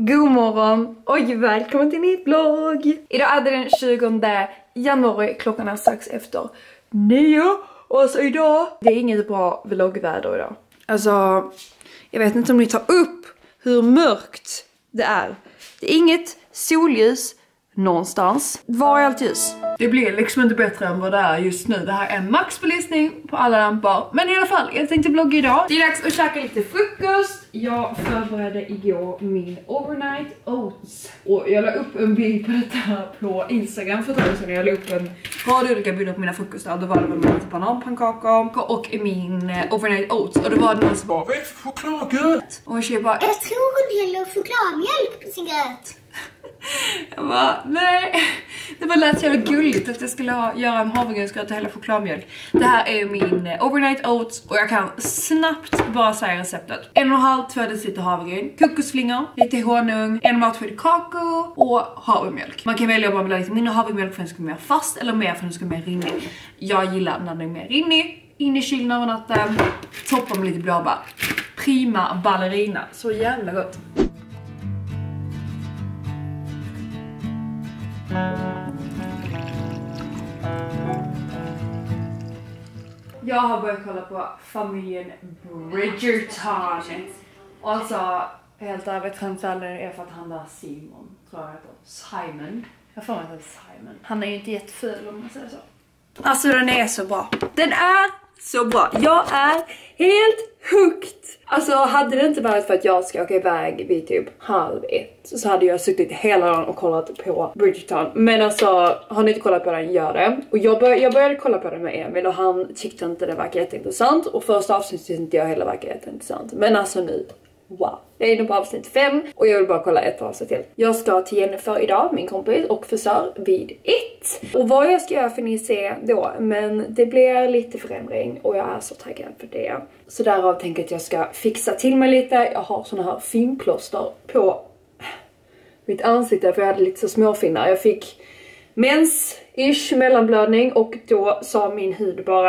God morgon och välkommen till min vlogg. Idag är det den 20 januari, klockan är strax efter 9. Och alltså idag, det är inget bra vloggväder idag. Alltså, jag vet inte om ni tar upp hur mörkt det är. Det är inget solljus någonstans. Var är allt ljus? Det blir liksom inte bättre än vad det är just nu. Det här är maxbelysning på alla lampor. Men i alla fall, jag tänkte vlogga idag. Det är dags att käka lite frukost. Jag förberedde igår min overnight oats. Och jag la upp en bild på detta på Instagram för ett tag sedan. Jag la upp en rad olika bilder på mina frukostar. Då var det med lite bananpannkakor och min overnight oats. Och då var det någon som bara, vad är det för chokladgröt? Och jag bara, jag tror hon häller chokladmjölk på sin gröt. Jag bara, nej. Det var lätt jävla gulligt att jag skulle göra en havregrynsgröt och hälla chokladmjölk. Det här är min overnight oats och jag kan snabbt bara säga receptet. 1,5-2 deciliter havregryn, kokosflingor, lite honung, 1,5 kakao och havremjölk. Man kan välja om man vill ha lite mindre havremjölk för att den ska vara mer fast eller mer för att den ska vara mer rinnig. Jag gillar när den är mer rinnig, in i kylen över natten, toppa med lite blåbär. Prima ballerina, så jävla gott. Jag har börjat kolla på familjen Bridgerton. Och alltså, helt ärligt, transfällen är för att han där Simon, tror jag heter. Simon. Jag får mig att Simon. Han är ju inte jätteful om man säger så. Alltså den är så bra. Den är så bra. Jag är helt hooked. Alltså hade det inte varit för att jag ska åka iväg vid typ 12:30 så hade jag suttit hela dagen och kollat på Bridgerton. Men alltså, har ni inte kollat på den, gör det. Och jag började kolla på den med Emil och han tyckte inte det var jätteintressant. Och första avsnittet tyckte inte jag heller var jätteintressant. Men alltså nu, wow. Jag är inne på avsnitt 5 och jag vill bara kolla ett avsnitt till. Jag ska till Jennifer idag, min kompis, och frisör vid 1. Och vad jag ska göra får ni se då. Men det blir lite förändring och jag är så taggad för det. Så därav tänker jag att jag ska fixa till mig lite. Jag har såna här finplåster på mitt ansikte för jag hade lite så småfinnar. Jag fick mens-ish mellanblödning och då sa min hud bara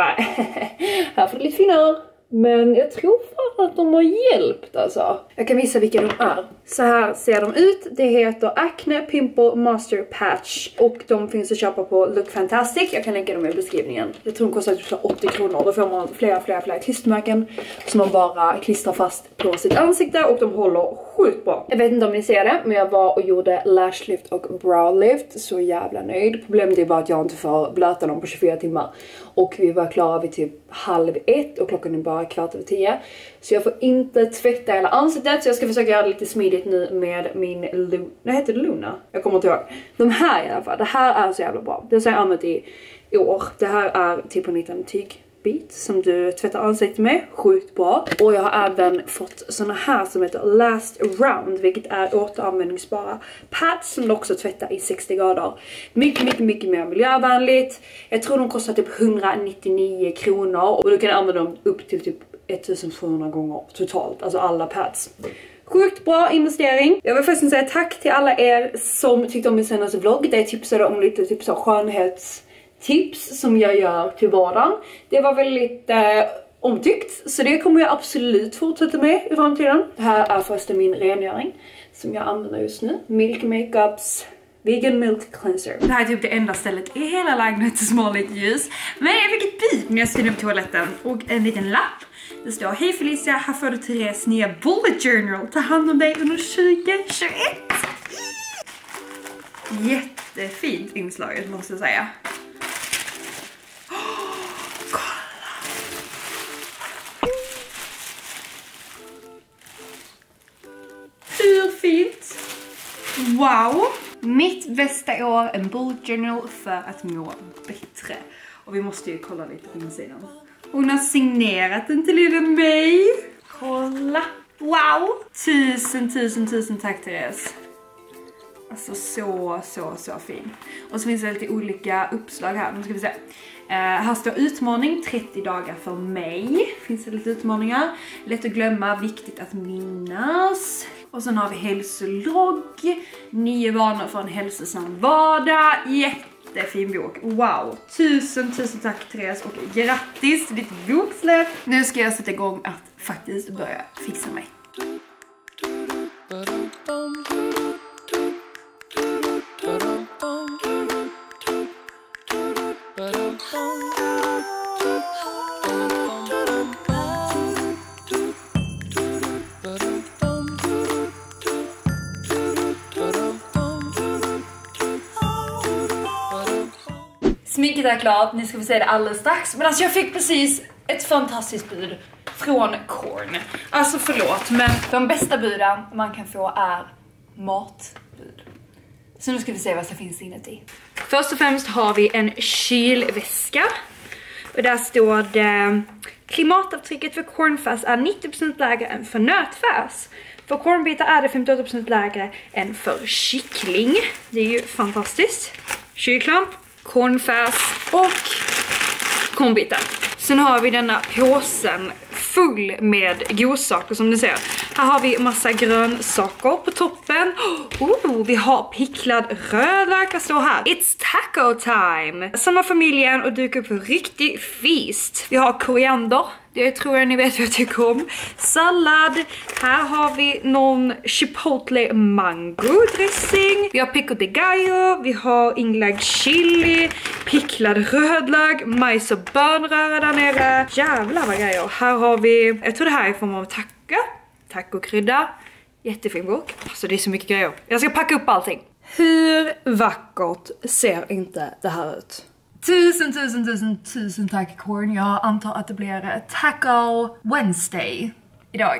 här får du lite finnar. Men jag tror fan att de har hjälpt alltså. Jag kan visa vilka de är. Så här ser de ut. Det heter Acne Pimple Master Patch. Och de finns att köpa på Look Fantastic. Jag kan länka dem i beskrivningen. Jag tror de kostar typ 80 kronor. Då får man flera klistermärken som man bara klistrar fast på sitt ansikte. Och de håller sjukt bra. Jag vet inte om ni ser det, men jag var och gjorde lash lift och brow lift. Så jävla nöjd. Problemet är bara att jag inte får blöta dem på 24 timmar. Och vi var klara vid typ 12:30 och klockan är bara 9:15. Så jag får inte tvätta hela ansiktet. Så jag ska försöka göra det lite smidigt nu med min vad heter det, Luna? Jag kommer inte ihåg. De här i alla fall. Det här är så jävla bra. Det har jag använt i år. Det här är typ en liten tygbit som du tvättar ansiktet med. Sjukt bra. Och jag har även fått såna här som heter Last Round. Vilket är återanvändningsbara pads som du också tvättar i 60 grader. Mycket mer miljövänligt. Jag tror de kostar typ 199 kronor. Och du kan använda dem upp till typ 1700 gånger totalt. Alltså alla pads. Sjukt bra investering. Jag vill förresten säga tack till alla er som tyckte om min senaste vlogg. Där jag tipsade om lite typ så skönhetstips som jag gör till vardagen. Det var väldigt omtyckt. Så det kommer jag absolut fortsätta med i framtiden. Det här är förresten min rengöring som jag använder just nu. Milk Makeups Vegan Milk Cleanser. Det här är typ det enda stället i hela lägenheten som har lite ljus. Men jag fick ett bip när jag stod upp toaletten. Och en liten lapp. Det står: hej Felicia, här får du Therese nya bullet journal. Ta hand om dig under 2021. Jättefint inslaget måste jag säga. Kolla. Hur fint? Wow. Mitt bästa år, en bullet journal för att må bättre. Och vi måste ju kolla lite på insidan. Hon har signerat den till lilla mig. Kolla. Wow. Tusen tack Therese. Alltså så fin. Och så finns det lite olika uppslag här. Nu ska vi se. Här står utmaning 30 dagar för mig. Finns det lite utmaningar. Lätt att glömma, viktigt att minnas. Och sen har vi hälsologg. 9 vanor för en hälsosam vardag. Jättefin bok. Wow. Tusen tack Therese och grattis till ditt boksläpp. Nu ska jag sätta igång att faktiskt börja fixa mig. Sminket är klart, ni ska få se det alldeles strax. Men alltså jag fick precis ett fantastiskt bud från Korn. Alltså förlåt, men de bästa buden man kan få är matbud. Så nu ska vi se vad som finns inuti. Först och främst har vi en kylväska. Och där står det: klimatavtrycket för cornfärs är 90% lägre än för nötfärs. För cornbitar är det 58% lägre än för kyckling. Det är ju fantastiskt. Kylklamp, cornfärs och cornbitar. Sen har vi denna påsen full med godsaker som ni ser. Här har vi massa grönsaker på toppen. Vi har picklad rödlök. Vad står här? It's taco time! Samma familjen och duka upp för riktig feast. Vi har koriander. Det tror jag ni vet vad jag tycker om. Sallad. Här har vi någon chipotle mango dressing. Vi har pico de gallo. Vi har inlagd chili. Picklad rödlök. Majs och bönröra där nere. Jävlar vad grejer. Här har vi, jag tror det här är form av tacokrydda. Jättefin burk. Alltså det är så mycket grejer. Jag ska packa upp allting. Hur vackert ser inte det här ut? Tusen tack Korn. Jag antar att det blir Taco Wednesday idag.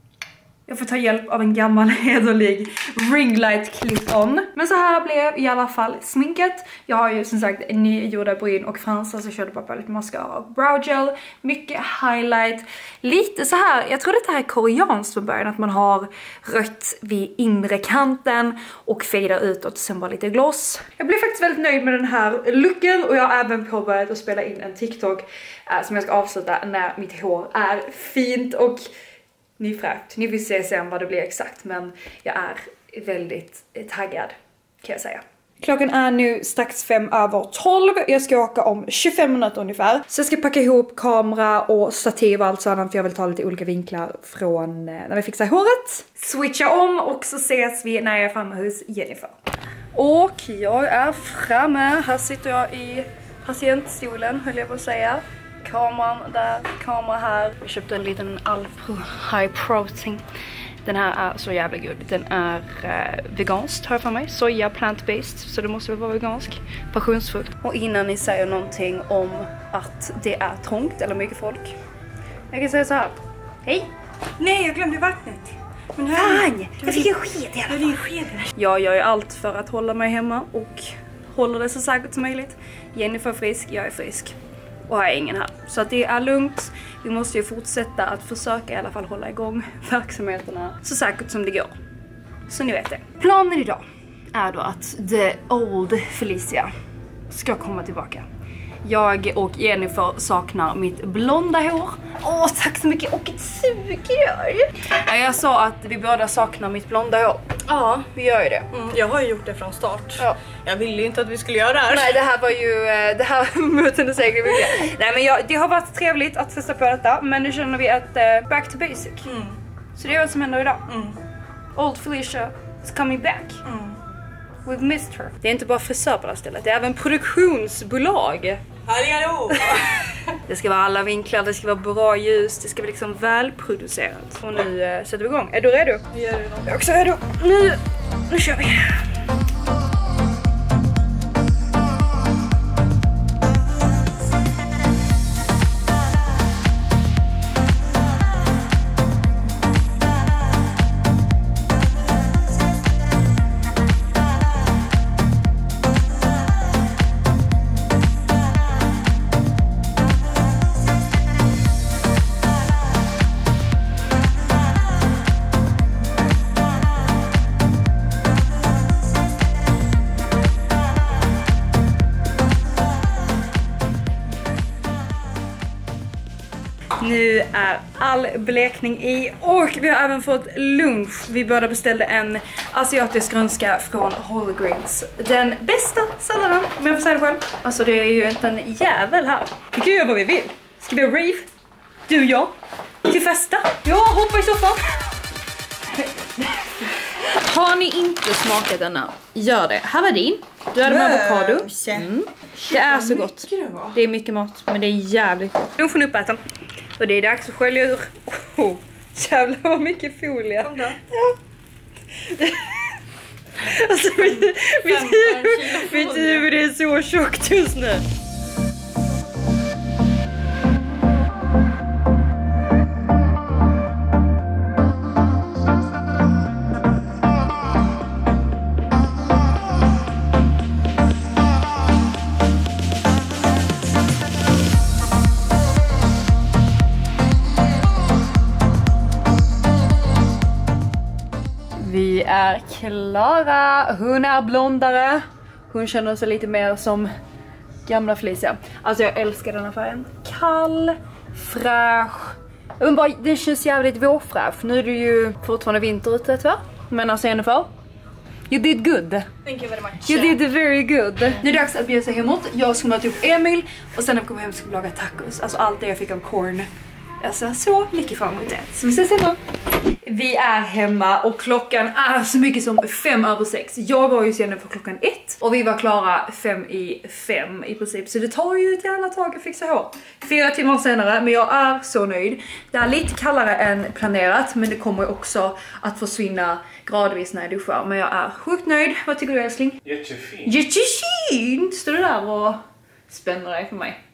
Jag får ta hjälp av en gammal hederlig ringlight clip-on. Men så här blev i alla fall sminket. Jag har ju som sagt nygjorda bryn och fransar, så jag körde bara på lite mascara och brow gel. Mycket highlight. Lite så här, jag tror det här är koreanskt från början, att man har rött vid inre kanten och fejdar utåt och sen bara lite gloss. Jag blev faktiskt väldigt nöjd med den här looken och jag har även påbörjat att spela in en TikTok som jag ska avsluta när mitt hår är fint och nyfräscht. Ni vill se sen vad det blir exakt, men jag är väldigt taggad kan jag säga. Klockan är nu strax 5:12. Jag ska åka om 25 minuter ungefär. Så jag ska packa ihop kamera och stativ och allt sådant, för jag vill ta lite olika vinklar från när vi fixar håret. Switcha om och så ses vi när jag är framme hos Jennifer. Och jag är framme. Här sitter jag i patientstolen, höll jag på att säga. Kameran där, kamera här. Jag köpte en liten Alpro High Protein. Den här är så jävla god. Den är veganskt har jag för mig. Soja, plant-based. Så det måste väl vara vegansk. Passionsfrukt. Och innan ni säger någonting om att det är trångt eller mycket folk. Jag kan säga så här. Hej! Nej, jag glömde vattnet. Men fan! Jag fick en sked i alla fall. Jag gör ju allt för att hålla mig hemma och håller det så säkert som möjligt. Jennifer är frisk, jag är frisk. Och har ingen här. Så att det är lugnt. Vi måste ju fortsätta att försöka i alla fall hålla igång verksamheterna så säkert som det går. Så ni vet det. Planen idag är då att The Old Felicia ska komma tillbaka. Jag och Jennifer saknar mitt blonda hår. Åh, tack så mycket. Och ett sugrör. Jag sa att vi båda saknar mitt blonda hår. Ja, vi gör ju det. Jag har ju gjort det från start. Ja. Jag ville ju inte att vi skulle göra det här. Nej, det här var ju det här möten och säkert. Nej, men det har varit trevligt att testa på detta. Men nu känner vi att back to basic. Så det är vad som händer idag. Old Felicia is coming back. We've missed her. Det är inte bara frisör på det här stället. Det är även produktionsbolag. Hallå! Det ska vara alla vinklar, det ska vara bra ljus, det ska vara liksom välproducerat. Och nu sätter vi igång. Är du redo? Jag är redo. Jag är också redo. Nu kör vi. Nu är all blekning i och vi har även fått lunch. Vi båda beställde en asiatisk grönska från Whole Grains. Den bästa salladen, om jag får säga det själv. Alltså det är ju inte en jävel här. Vi kan göra vad vi vill. Ska vi ha rave? Du och jag? Till festa? Ja, hoppa i soffan. Har ni inte smakat denna? Gör det. Här var din. Du hade med avokado. Det är så gott. Det är mycket mat, men det är jävligt gott. Nu får ni uppäten. Och det är dags att skölja ur. Jävlar vad mycket folie. Kom då. Ja. Alltså mitt huvud är så tjockt just nu. är Klara. Hon är blondare. Hon känner sig lite mer som gamla Felicia. Alltså jag älskar den här färgen. Kall, fräsch. Det känns jävligt vårfräsch. Nu är det ju fortfarande vinter ute, va? Men alltså Jennifer, you did good. Thank you very much. You did very good. Nu är det dags att bjuda sig hemåt. Jag ska möta upp Emil. Och sen när jag kommer hem ska vi laga tacos. Alltså allt det jag fick av corn. Alltså så mycket fram emot det. Så vi ses hemma. Vi är hemma och klockan är så mycket som 5:05. Jag var ju sen för klockan 1. Och vi var klara 5:05 i princip. Så det tar ju ett jävla tag att fixa hår. 4 timmar senare, men jag är så nöjd. Det är lite kallare än planerat. Men det kommer också att försvinna gradvis när jag duschar. Men jag är sjukt nöjd. Vad tycker du, älskling? Jättefint. Jättefint! Står du där och spänner dig för mig?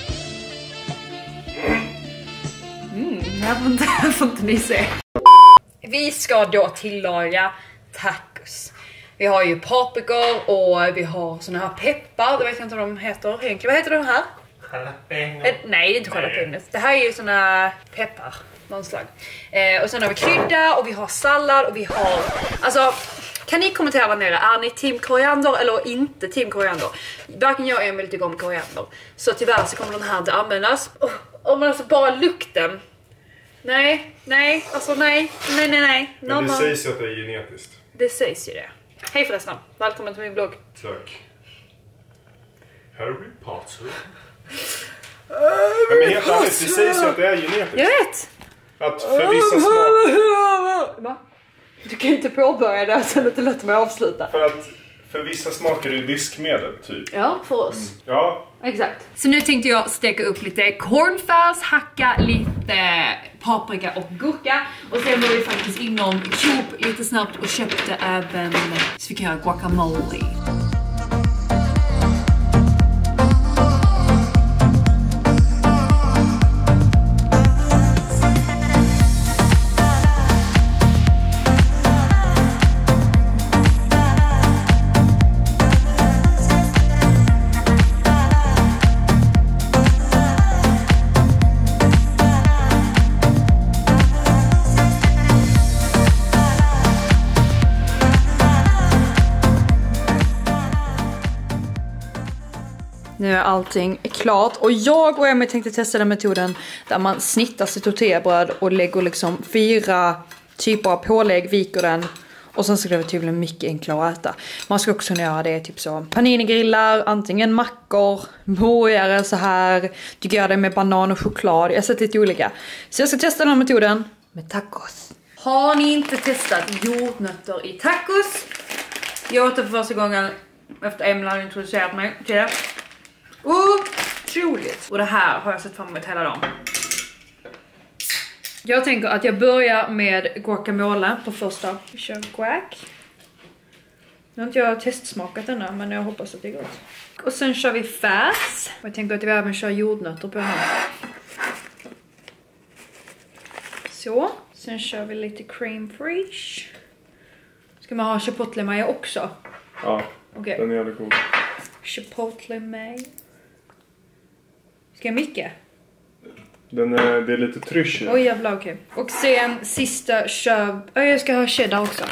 Jag får inte ni se. Vi ska då tillaga tacos. Vi har ju paprikor och vi har såna här peppar. Det vet jag inte vad de heter egentligen. Vad heter de här? Jalapeno. Nej, det är inte jalapenos. Det här är ju såna peppar. Någon slag. Och sen har vi krydda och vi har sallad och vi har... Alltså, kan ni kommentera där nere? Är ni team koriander eller inte team koriander? Varken jag och Emil tycker om koriander. Så tyvärr så kommer den här inte användas. Men alltså bara lukten. Nej. Men det sägs ju att det är genetiskt. Det sägs ju det. Hej förresten, välkommen till min blogg. Tack. Harry Potter. Men helt ärligt, det sägs ju att det är genetiskt. Jag vet! Att för vissa smaker... Va? Du kan inte påbörja det sen att du låter mig avsluta. För att för vissa smaker är det diskmedel, typ. Ja, för oss. Ja. Exakt. Så nu tänkte jag steka upp lite cornfärs, hacka lite paprika och gurka. Och sen var vi faktiskt inom Coop lite snabbt och köpte även så vi kan göra guacamole. Nu är allting klart och jag och Emil tänkte testa den metoden där man snittar sitt tortillabröd och lägger liksom 4 typer av pålägg, viker den och sen så blir det tydligen mycket enklare att äta. Man ska också kunna göra det typ så paninigrillar, antingen mackor, burgare så här. Du kan göra det med banan och choklad. Jag har sett lite olika. Så jag ska testa den här metoden med tacos. Har ni inte testat jordnötter i tacos? Jag åt det för första gången efter Emil hade introducerat mig till det. Otroligt! Och det här har jag sett fram emot hela dagen. Jag tänker att jag börjar med guacamole på första. Vi kör guac. Nu har inte jag testsmakat denna, men jag hoppas att det är gott. Och sen kör vi färs. Och jag tänker att vi även kör jordnötter på den här. Så. Sen kör vi lite cream fraiche. Ska man ha chipotle mayo också? Ja, okej. Den är jävligt god. Chipotle mayo. Ska jag mycket? Det är lite trysch. Oj jävlar, okej. Och sen sista kör... jag ska ha cheddar också.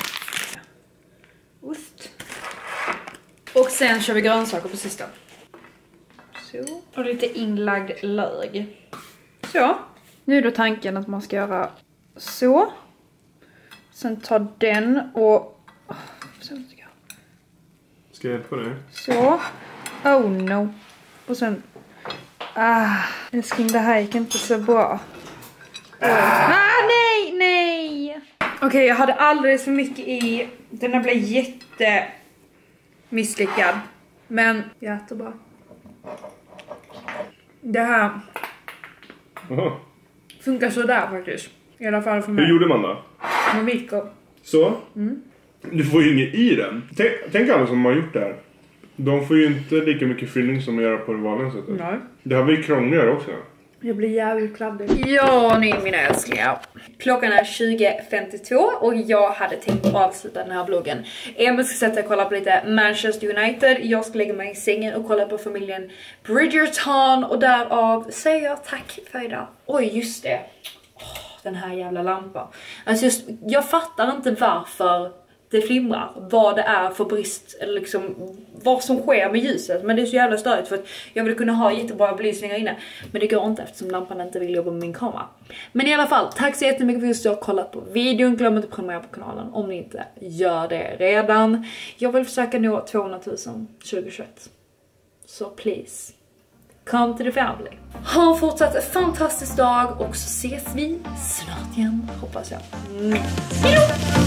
Ost. Och sen kör vi grönsaker på sista. Så. Och lite inlagd lök. Så. Nu är då tanken att man ska göra så. Sen ta den och... Ska jag hjälpa dig? Så. Oh no. Och sen... älskling, det här gick inte så bra. Nej! Okej, jag hade alldeles för mycket i. Den här blev jätte misslyckad. Men jag äter bara. Det här funkar så där faktiskt. I alla fall för mig. Hur gjorde man då? Man viker. Så? Du får ju inget i den. Tänk alla som har gjort det här. De får ju inte lika mycket fyllning som de gör på det vanliga sättet. Nej. Det här blir krångligare också. Jag blir jävligt kladdig. Ja, ni mina älsklingar. Klockan är 20:52 och jag hade tänkt avsluta den här vloggen. Emil ska sätta och kolla på lite Manchester United. Jag ska lägga mig i sängen och kolla på familjen Bridgerton. Och därav säger jag tack för idag. Oj, just det. Den här jävla lampan. Alltså jag fattar inte varför det flimrar, vad det är för brist, eller liksom vad som sker med ljuset. Men det är så jävla störigt för att jag vill kunna ha jättebra belysningar inne. Men det går inte eftersom lampan inte vill jobba med min kamera. Men i alla fall, tack så jättemycket för att du har kollat på videon. Glöm inte att prenumerera på kanalen om ni inte gör det redan. Jag vill försöka nå 200 000 2021. Så please, come to the family. Ha en fortsatt fantastisk dag och så ses vi snart igen, hoppas jag. Hejdå!